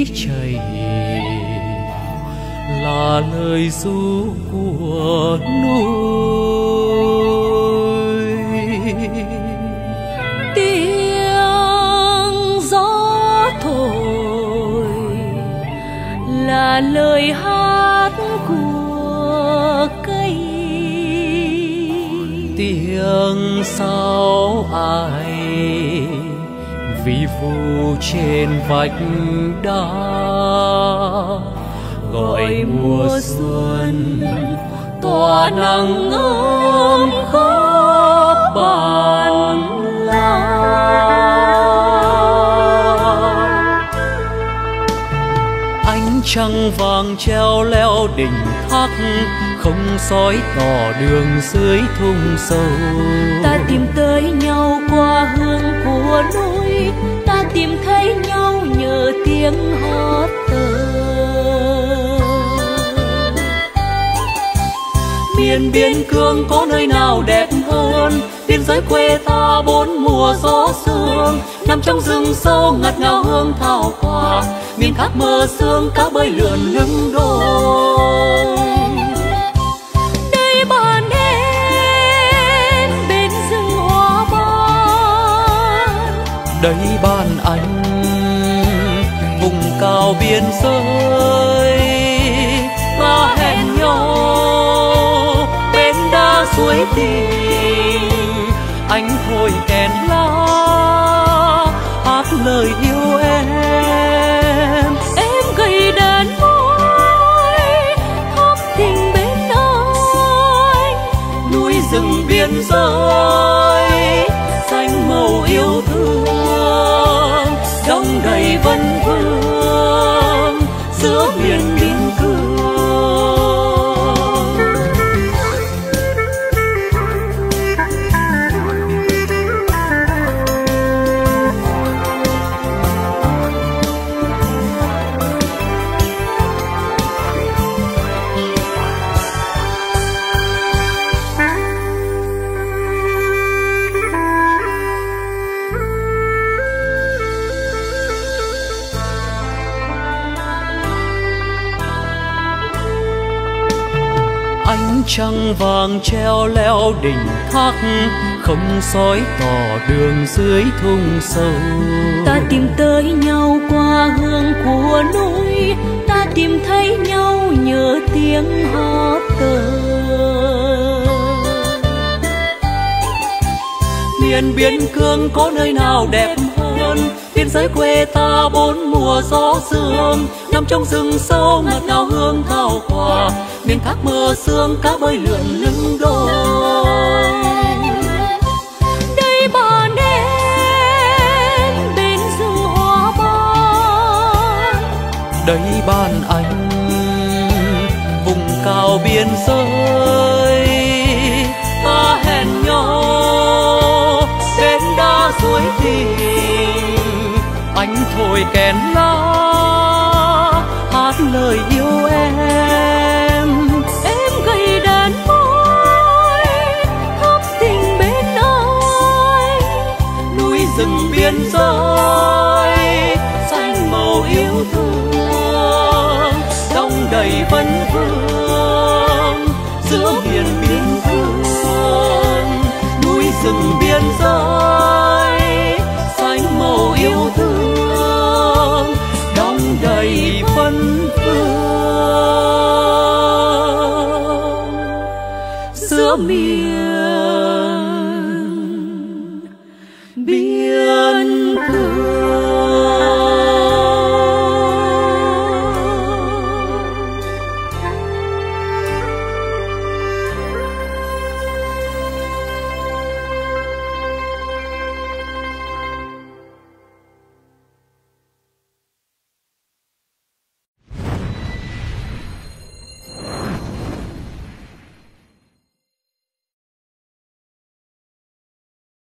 chảy là lời ru của núi. Tiếng gió thổi là lời hát của cây. Tiếng sáo ai vi vu trên vách đá gọi mùa xuân tỏa nắng ấm khắp bản làng. Ánh trăng vàng treo leo đỉnh thác, không soi tỏ đường dưới thung sâu. Ta tìm tới nhau qua hương của núi, ta tìm thấy nhau nhờ tiếng hót tơ. Miền biên cương có nơi nào đẹp hơn, biên giới quê ta bốn mùa gió sương. Nằm trong rừng sâu ngặt ngào hương thảo quả, miền khác mơ sương cá bơi lượn lưng đôi. Đây bạn em bên rừng hoa ban, đây bạn anh vùng cao biên giới. Ta hẹn nhau bên đá suối tình, anh thổi kèn lá hát lời yêu em. em gầy đàn môi thắm tình bên anh. Núi rừng biên giới xanh màu yêu thương, đông đầy vân vương giữa miền biên cương. Ánh trăng vàng treo leo đỉnh thác, không soi tỏ đường dưới thung sâu. Ta tìm tới nhau qua hương của núi, ta tìm thấy nhau nhờ tiếng hót tơ. Miền biên cương có nơi nào đẹp hơn, biên giới quê ta bốn mùa gió sương. Nằm trong rừng sâu ngạt ngào hương thảo quả, miền khác mơ sương cá bơi lượn lưng đôi. Đây bạn em bên rừng hoa ban, đây bạn anh vùng cao biên giới. Ta hẹn nhau bên đá suối tình, anh thổi kèn lá hát lời yêu em. em gầy đàn môi thắm tình bên anh. Núi rừng biên giới xanh màu yêu thương, đông đầy vân vương giữa miền biên cương. Núi rừng biên giới xanh màu yêu thương, đông đầy vân vương giữa miền